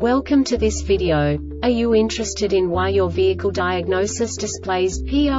Welcome to this video. Are you interested in why your vehicle diagnosis displays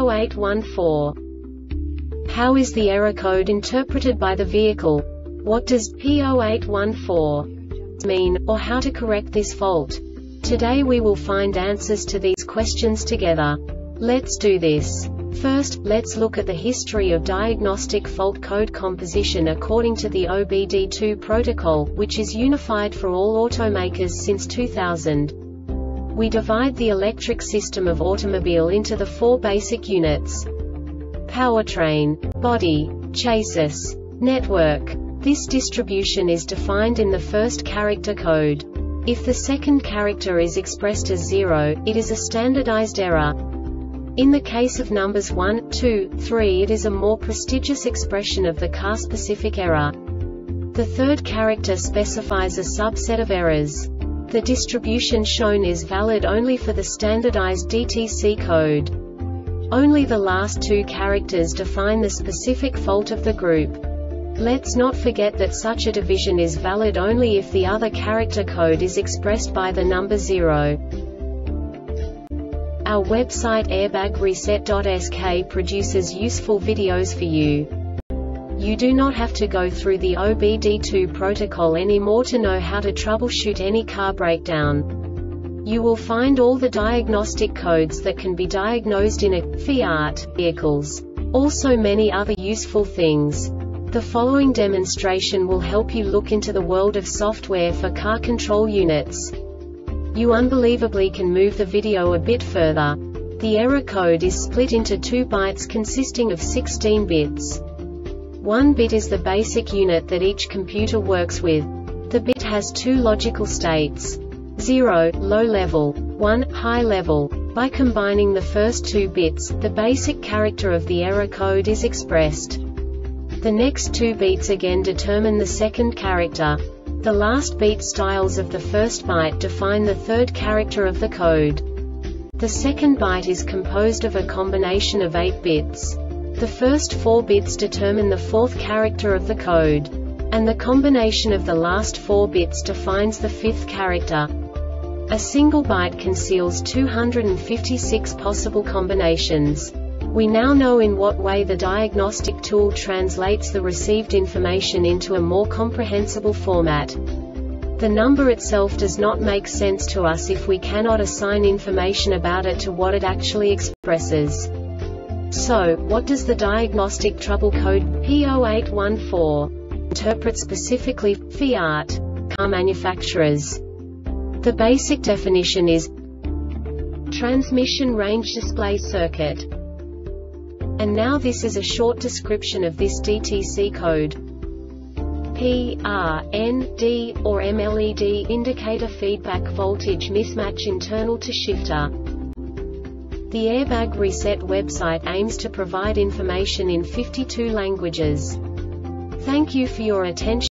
P0814? How is the error code interpreted by the vehicle? What does P0814 mean, or how to correct this fault? Today we will find answers to these questions together. Let's do this. First, let's look at the history of diagnostic fault code composition according to the OBD2 protocol, which is unified for all automakers since 2000. We divide the electric system of automobile into the four basic units: powertrain, body, chassis, network. This distribution is defined in the first character code. If the second character is expressed as 0, it is a standardized error. In the case of numbers 1, 2, 3, it is a more prestigious expression of the car-specific error. The third character specifies a subset of errors. The distribution shown is valid only for the standardized DTC code. Only the last two characters define the specific fault of the group. Let's not forget that such a division is valid only if the other character code is expressed by the number 0. Our website airbagreset.sk produces useful videos for you. You do not have to go through the OBD2 protocol anymore to know how to troubleshoot any car breakdown. You will find all the diagnostic codes that can be diagnosed in a Fiat vehicles. Also many other useful things. The following demonstration will help you look into the world of software for car control units. You unbelievably can move the video a bit further. The error code is split into 2 bytes consisting of 16 bits. 1 bit is the basic unit that each computer works with. The bit has 2 logical states: 0, low level, 1, high level. By combining the first 2 bits, the basic character of the error code is expressed. The next 2 beats again determine the second character. The last beat styles of the first byte define the third character of the code. The second byte is composed of a combination of 8 bits. The first 4 bits determine the fourth character of the code. And the combination of the last 4 bits defines the fifth character. A single byte conceals 256 possible combinations. We now know in what way the diagnostic tool translates the received information into a more comprehensible format. The number itself does not make sense to us if we cannot assign information about it to what it actually expresses. So, what does the diagnostic trouble code P0814 interpret specifically for Fiat car manufacturers? The basic definition is transmission range display circuit. And now this is a short description of this DTC code. P, R, N, D, or MLED indicator feedback voltage mismatch internal to shifter. The Airbag Reset website aims to provide information in 52 languages. Thank you for your attention.